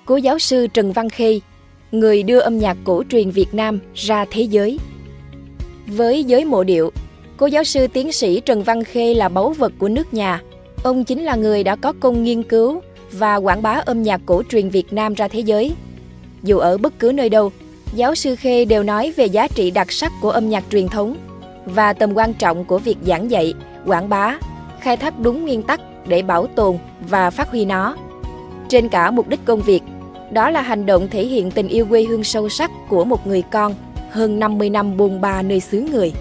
Cố giáo sư Trần Văn Khê, người đưa âm nhạc cổ truyền Việt Nam ra thế giới. Với giới mộ điệu, cố giáo sư tiến sĩ Trần Văn Khê là báu vật của nước nhà. Ông chính là người đã có công nghiên cứu và quảng bá âm nhạc cổ truyền Việt Nam ra thế giới. Dù ở bất cứ nơi đâu, giáo sư Khê đều nói về giá trị đặc sắc của âm nhạc truyền thống và tầm quan trọng của việc giảng dạy, quảng bá, khai thác đúng nguyên tắc để bảo tồn và phát huy nó. Trên cả mục đích công việc, đó là hành động thể hiện tình yêu quê hương sâu sắc của một người con hơn 50 năm bôn ba nơi xứ người.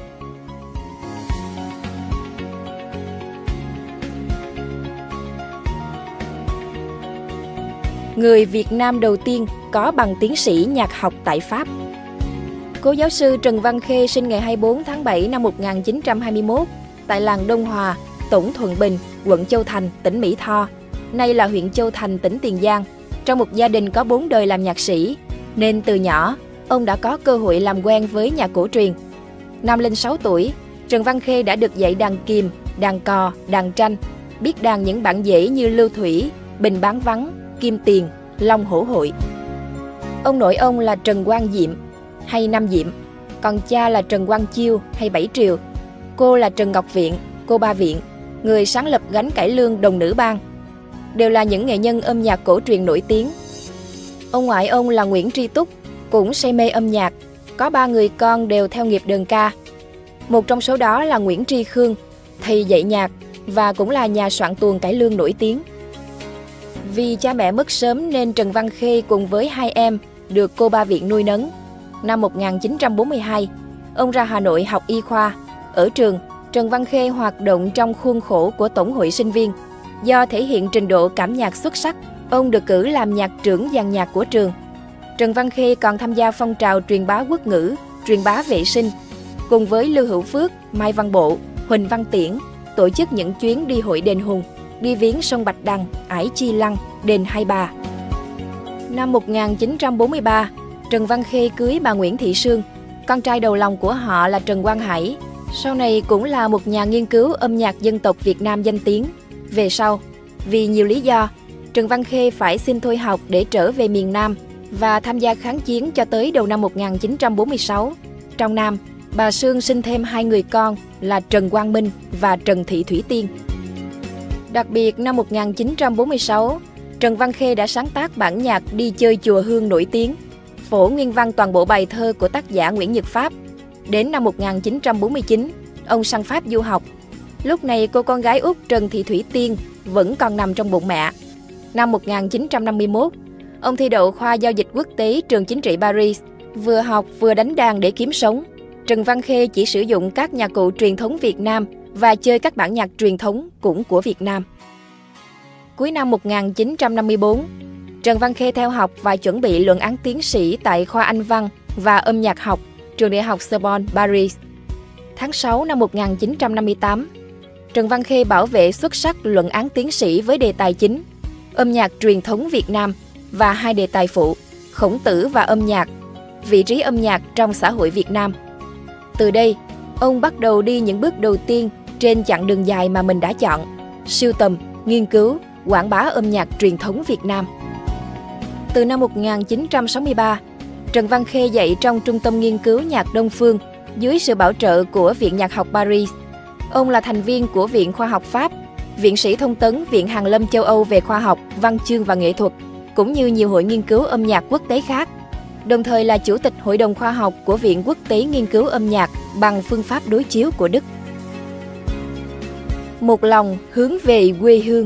Người Việt Nam đầu tiên có bằng tiến sĩ nhạc học tại Pháp. Cố giáo sư Trần Văn Khê sinh ngày 24 tháng 7 năm 1921 tại làng Đông Hòa, Tổng Thuận Bình, quận Châu Thành, tỉnh Mỹ Tho, nay là huyện Châu Thành, tỉnh Tiền Giang. Trong một gia đình có 4 đời làm nhạc sĩ, nên từ nhỏ, ông đã có cơ hội làm quen với nhạc cổ truyền. Năm lên 6 tuổi, Trần Văn Khê đã được dạy đàn kìm, đàn cò, đàn tranh, biết đàn những bản dễ như Lưu Thủy, Bình Bán Vắng, Kim Tiền, Long Hổ Hội. Ông nội ông là Trần Quang Diệm hay Năm Diệm, còn cha là Trần Quang Chiêu hay Bảy Triều. Cô là Trần Ngọc Viện, cô Ba Viện, người sáng lập gánh cải lương Đồng Nữ Bang. Đều là những nghệ nhân âm nhạc cổ truyền nổi tiếng. Ông ngoại ông là Nguyễn Tri Túc, cũng say mê âm nhạc, có 3 người con đều theo nghiệp đờn ca. Một trong số đó là Nguyễn Tri Khương, thầy dạy nhạc và cũng là nhà soạn tuồng cải lương nổi tiếng. Vì cha mẹ mất sớm nên Trần Văn Khê cùng với 2 em được cô Ba Viện nuôi nấng. Năm 1942, ông ra Hà Nội học y khoa. Ở trường, Trần Văn Khê hoạt động trong khuôn khổ của Tổng hội sinh viên. Do thể hiện trình độ cảm nhạc xuất sắc, ông được cử làm nhạc trưởng dàn nhạc của trường. Trần Văn Khê còn tham gia phong trào truyền bá quốc ngữ, truyền bá vệ sinh, cùng với Lưu Hữu Phước, Mai Văn Bộ, Huỳnh Văn Tiễn, tổ chức những chuyến đi hội đền Hùng, đi viếng sông Bạch Đằng, Ải Chi Lăng, đền Hai Bà. Năm 1943, Trần Văn Khê cưới bà Nguyễn Thị Sương, con trai đầu lòng của họ là Trần Quang Hải, sau này cũng là một nhà nghiên cứu âm nhạc dân tộc Việt Nam danh tiếng. Về sau, vì nhiều lý do, Trần Văn Khê phải xin thôi học để trở về miền Nam và tham gia kháng chiến cho tới đầu năm 1946. Trong Nam, bà Sương sinh thêm 2 người con là Trần Quang Minh và Trần Thị Thủy Tiên. Đặc biệt, năm 1946, Trần Văn Khê đã sáng tác bản nhạc Đi Chơi Chùa Hương nổi tiếng, phổ nguyên văn toàn bộ bài thơ của tác giả Nguyễn Nhật Pháp. Đến năm 1949, ông sang Pháp du học. Lúc này cô con gái út Trần Thị Thủy Tiên vẫn còn nằm trong bụng mẹ. Năm 1951, ông thi đậu khoa giao dịch quốc tế trường chính trị Paris, vừa học vừa đánh đàn để kiếm sống. Trần Văn Khê chỉ sử dụng các nhạc cụ truyền thống Việt Nam và chơi các bản nhạc truyền thống cũng của Việt Nam. Cuối năm 1954, Trần Văn Khê theo học và chuẩn bị luận án tiến sĩ tại khoa Anh văn và âm nhạc học, trường đại học Sorbonne, Paris. Tháng 6 năm 1958, Trần Văn Khê bảo vệ xuất sắc luận án tiến sĩ với đề tài chính, âm nhạc truyền thống Việt Nam và 2 đề tài phụ, khổng tử và âm nhạc, vị trí âm nhạc trong xã hội Việt Nam. Từ đây, ông bắt đầu đi những bước đầu tiên trên chặng đường dài mà mình đã chọn, sưu tầm, nghiên cứu, quảng bá âm nhạc truyền thống Việt Nam. Từ năm 1963, Trần Văn Khê dạy trong Trung tâm Nghiên cứu Nhạc Đông Phương dưới sự bảo trợ của Viện Nhạc học Paris. Ông là thành viên của Viện Khoa học Pháp, Viện sĩ thông tấn Viện Hàn lâm châu Âu về khoa học, văn chương và nghệ thuật, cũng như nhiều hội nghiên cứu âm nhạc quốc tế khác. Đồng thời là Chủ tịch Hội đồng khoa học của Viện Quốc tế Nghiên cứu âm nhạc bằng phương pháp đối chiếu của Đức. Một lòng hướng về quê hương.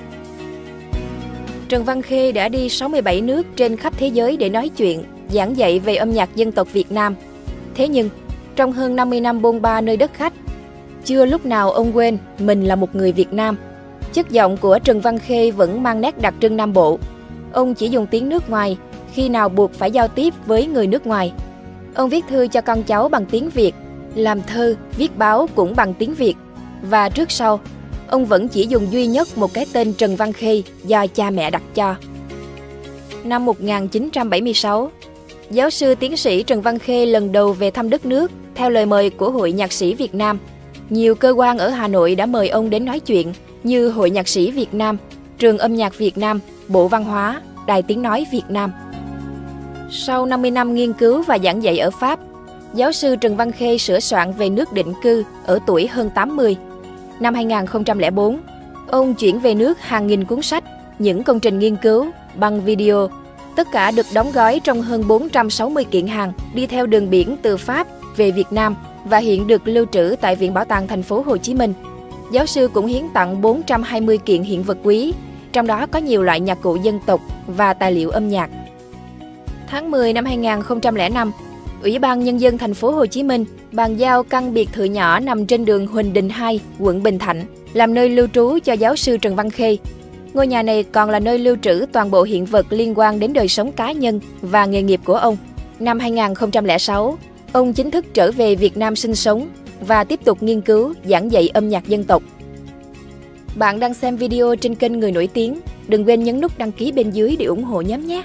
Trần Văn Khê đã đi 67 nước trên khắp thế giới để nói chuyện, giảng dạy về âm nhạc dân tộc Việt Nam. Thế nhưng, trong hơn 50 năm bôn ba nơi đất khách, chưa lúc nào ông quên mình là một người Việt Nam. Chất giọng của Trần Văn Khê vẫn mang nét đặc trưng Nam Bộ. Ông chỉ dùng tiếng nước ngoài khi nào buộc phải giao tiếp với người nước ngoài. Ông viết thư cho con cháu bằng tiếng Việt, làm thơ, viết báo cũng bằng tiếng Việt. Và trước sau, ông vẫn chỉ dùng duy nhất một cái tên Trần Văn Khê do cha mẹ đặt cho. Năm 1976, giáo sư tiến sĩ Trần Văn Khê lần đầu về thăm đất nước theo lời mời của Hội Nhạc sĩ Việt Nam. Nhiều cơ quan ở Hà Nội đã mời ông đến nói chuyện như Hội Nhạc sĩ Việt Nam, Trường Âm nhạc Việt Nam, Bộ Văn hóa, Đài Tiếng Nói Việt Nam. Sau 50 năm nghiên cứu và giảng dạy ở Pháp, giáo sư Trần Văn Khê sửa soạn về nước định cư ở tuổi hơn 80. Năm 2004, ông chuyển về nước hàng nghìn cuốn sách, những công trình nghiên cứu, băng video, tất cả được đóng gói trong hơn 460 kiện hàng đi theo đường biển từ Pháp về Việt Nam và hiện được lưu trữ tại Viện Bảo tàng Thành phố Hồ Chí Minh. Giáo sư cũng hiến tặng 420 kiện hiện vật quý, trong đó có nhiều loại nhạc cụ dân tộc và tài liệu âm nhạc. Tháng 10 năm 2005, Ủy ban Nhân dân Thành phố Hồ Chí Minh bàn giao căn biệt thự nhỏ nằm trên đường Huỳnh Đình 2, quận Bình Thạnh, làm nơi lưu trú cho giáo sư Trần Văn Khê. Ngôi nhà này còn là nơi lưu trữ toàn bộ hiện vật liên quan đến đời sống cá nhân và nghề nghiệp của ông. Năm 2006, ông chính thức trở về Việt Nam sinh sống và tiếp tục nghiên cứu, giảng dạy âm nhạc dân tộc. Bạn đang xem video trên kênh Người Nổi Tiếng, đừng quên nhấn nút đăng ký bên dưới để ủng hộ nhóm nhé!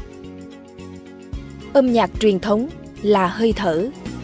Âm nhạc truyền thống là hơi thở.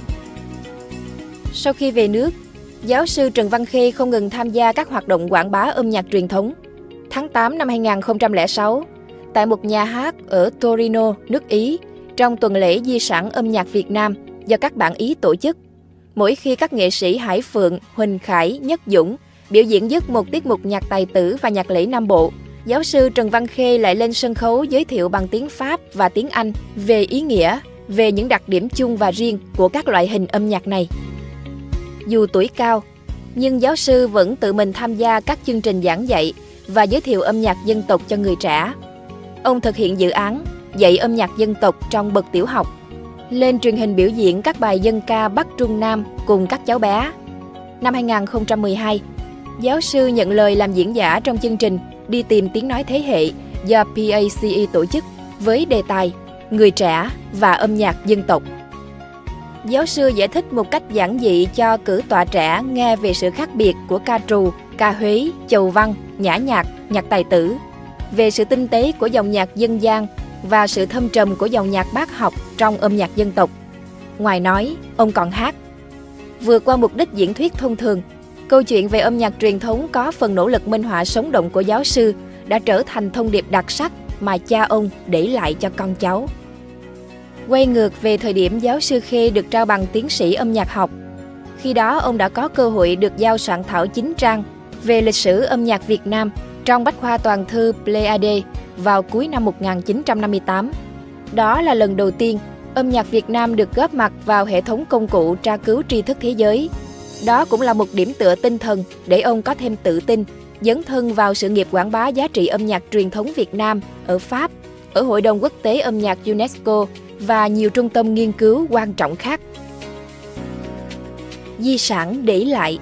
Sau khi về nước, giáo sư Trần Văn Khê không ngừng tham gia các hoạt động quảng bá âm nhạc truyền thống. Tháng 8 năm 2006, tại một nhà hát ở Torino, nước Ý, trong tuần lễ di sản âm nhạc Việt Nam do các bạn Ý tổ chức, mỗi khi các nghệ sĩ Hải Phượng, Huỳnh Khải, Nhất Dũng biểu diễn dứt một tiết mục nhạc tài tử và nhạc lễ Nam Bộ, giáo sư Trần Văn Khê lại lên sân khấu giới thiệu bằng tiếng Pháp và tiếng Anh về ý nghĩa, về những đặc điểm chung và riêng của các loại hình âm nhạc này. Dù tuổi cao, nhưng giáo sư vẫn tự mình tham gia các chương trình giảng dạy và giới thiệu âm nhạc dân tộc cho người trẻ. Ông thực hiện dự án dạy âm nhạc dân tộc trong bậc tiểu học, lên truyền hình biểu diễn các bài dân ca Bắc Trung Nam cùng các cháu bé. Năm 2012, giáo sư nhận lời làm diễn giả trong chương trình Đi tìm tiếng nói thế hệ do PACE tổ chức với đề tài Người trẻ và âm nhạc dân tộc. Giáo sư giải thích một cách giản dị cho cử tọa trẻ nghe về sự khác biệt của ca trù, ca Huế, chầu văn, nhã nhạc, nhạc tài tử, về sự tinh tế của dòng nhạc dân gian và sự thâm trầm của dòng nhạc bác học trong âm nhạc dân tộc. Ngoài nói, ông còn hát. Vượt qua mục đích diễn thuyết thông thường, câu chuyện về âm nhạc truyền thống có phần nỗ lực minh họa sống động của giáo sư đã trở thành thông điệp đặc sắc mà cha ông để lại cho con cháu. Quay ngược về thời điểm giáo sư Khê được trao bằng tiến sĩ âm nhạc học. Khi đó ông đã có cơ hội được giao soạn thảo 9 trang về lịch sử âm nhạc Việt Nam trong bách khoa toàn thư Pleiade vào cuối năm 1958. Đó là lần đầu tiên âm nhạc Việt Nam được góp mặt vào hệ thống công cụ tra cứu tri thức thế giới. Đó cũng là một điểm tựa tinh thần để ông có thêm tự tin, dấn thân vào sự nghiệp quảng bá giá trị âm nhạc truyền thống Việt Nam ở Pháp, ở Hội đồng Quốc tế âm nhạc UNESCO và nhiều trung tâm nghiên cứu quan trọng khác. Di sản để lại.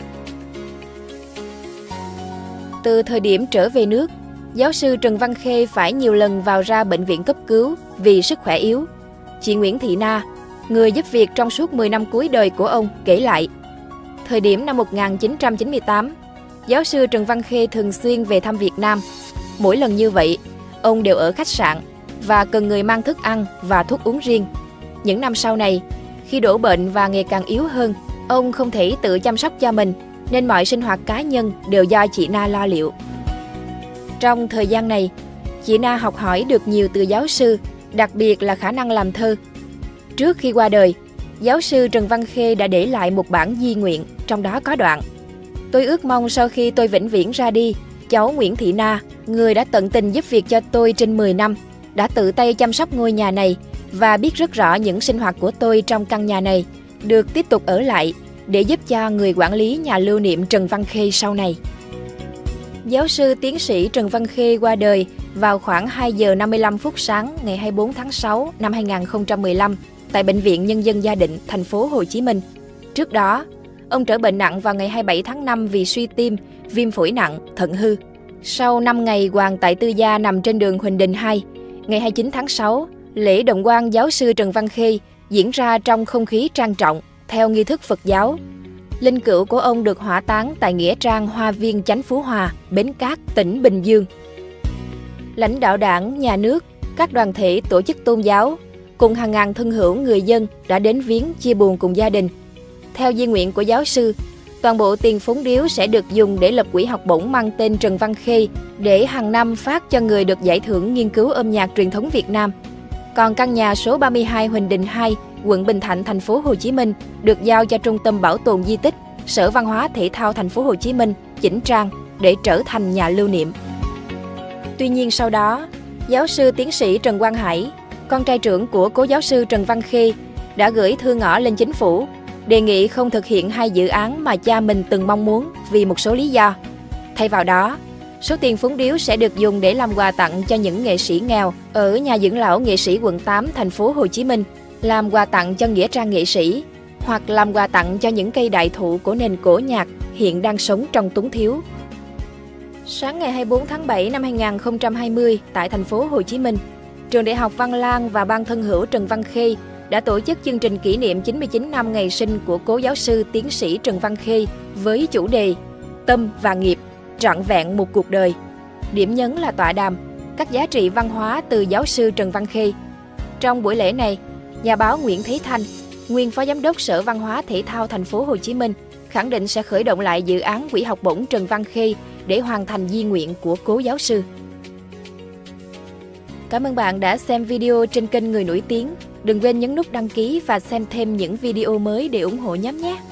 Từ thời điểm trở về nước, giáo sư Trần Văn Khê phải nhiều lần vào ra bệnh viện cấp cứu vì sức khỏe yếu. Chị Nguyễn Thị Na, người giúp việc trong suốt 10 năm cuối đời của ông, kể lại. Thời điểm năm 1998, giáo sư Trần Văn Khê thường xuyên về thăm Việt Nam. Mỗi lần như vậy, ông đều ở khách sạn và cần người mang thức ăn và thuốc uống riêng. Những năm sau này, khi đổ bệnh và ngày càng yếu hơn, ông không thể tự chăm sóc cho mình, nên mọi sinh hoạt cá nhân đều do chị Na lo liệu. Trong thời gian này, chị Na học hỏi được nhiều từ giáo sư, đặc biệt là khả năng làm thơ. Trước khi qua đời, giáo sư Trần Văn Khê đã để lại một bản di nguyện, trong đó có đoạn: Tôi ước mong sau khi tôi vĩnh viễn ra đi, cháu Nguyễn Thị Na, người đã tận tình giúp việc cho tôi trên 10 năm, đã tự tay chăm sóc ngôi nhà này và biết rất rõ những sinh hoạt của tôi trong căn nhà này, được tiếp tục ở lại để giúp cho người quản lý nhà lưu niệm Trần Văn Khê sau này. Giáo sư tiến sĩ Trần Văn Khê qua đời vào khoảng 2 giờ 55 phút sáng ngày 24 tháng 6 năm 2015 tại Bệnh viện Nhân dân Gia Định, thành phố Hồ Chí Minh. Trước đó, ông trở bệnh nặng vào ngày 27 tháng 5 vì suy tim, viêm phổi nặng, thận hư. Sau 5 ngày quàng tại tư gia nằm trên đường Huỳnh Đình 2, ngày 29 tháng 6, lễ động quan giáo sư Trần Văn Khê diễn ra trong không khí trang trọng, theo nghi thức Phật giáo. Linh cữu của ông được hỏa táng tại nghĩa trang Hoa Viên Chánh Phú Hòa, Bến Cát, tỉnh Bình Dương. Lãnh đạo Đảng, Nhà nước, các đoàn thể tổ chức tôn giáo cùng hàng ngàn thân hữu người dân đã đến viếng chia buồn cùng gia đình. Theo di nguyện của giáo sư, Toàn bộ tiền phúng điếu sẽ được dùng để lập quỹ học bổng mang tên Trần Văn Khê để hàng năm phát cho người được giải thưởng nghiên cứu âm nhạc truyền thống Việt Nam. Còn căn nhà số 32 Huỳnh Đình 2, quận Bình Thạnh, thành phố Hồ Chí Minh được giao cho Trung tâm Bảo tồn Di tích, Sở Văn hóa Thể thao thành phố Hồ Chí Minh chỉnh trang để trở thành nhà lưu niệm. Tuy nhiên sau đó, giáo sư tiến sĩ Trần Quang Hải, con trai trưởng của cố giáo sư Trần Văn Khê, đã gửi thư ngỏ lên chính phủ, đề nghị không thực hiện hai dự án mà cha mình từng mong muốn vì một số lý do. Thay vào đó, số tiền phúng điếu sẽ được dùng để làm quà tặng cho những nghệ sĩ nghèo ở nhà dưỡng lão nghệ sĩ quận 8 thành phố Hồ Chí Minh, làm quà tặng cho nghĩa trang nghệ sĩ, hoặc làm quà tặng cho những cây đại thụ của nền cổ nhạc hiện đang sống trong túng thiếu. Sáng ngày 24 tháng 7 năm 2020 tại thành phố Hồ Chí Minh, Trường Đại học Văn Lang và Ban thân hữu Trần Văn Khê đã tổ chức chương trình kỷ niệm 99 năm ngày sinh của cố giáo sư tiến sĩ Trần Văn Khê với chủ đề Tâm và nghiệp, trọn vẹn một cuộc đời. Điểm nhấn là tọa đàm các giá trị văn hóa từ giáo sư Trần Văn Khê. Trong buổi lễ này, nhà báo Nguyễn Thế Thanh, nguyên phó giám đốc Sở Văn hóa Thể thao thành phố Hồ Chí Minh, khẳng định sẽ khởi động lại dự án quỹ học bổng Trần Văn Khê để hoàn thành di nguyện của cố giáo sư. Cảm ơn bạn đã xem video trên kênh Người Nổi Tiếng. Đừng quên nhấn nút đăng ký và xem thêm những video mới để ủng hộ nhóm nhé!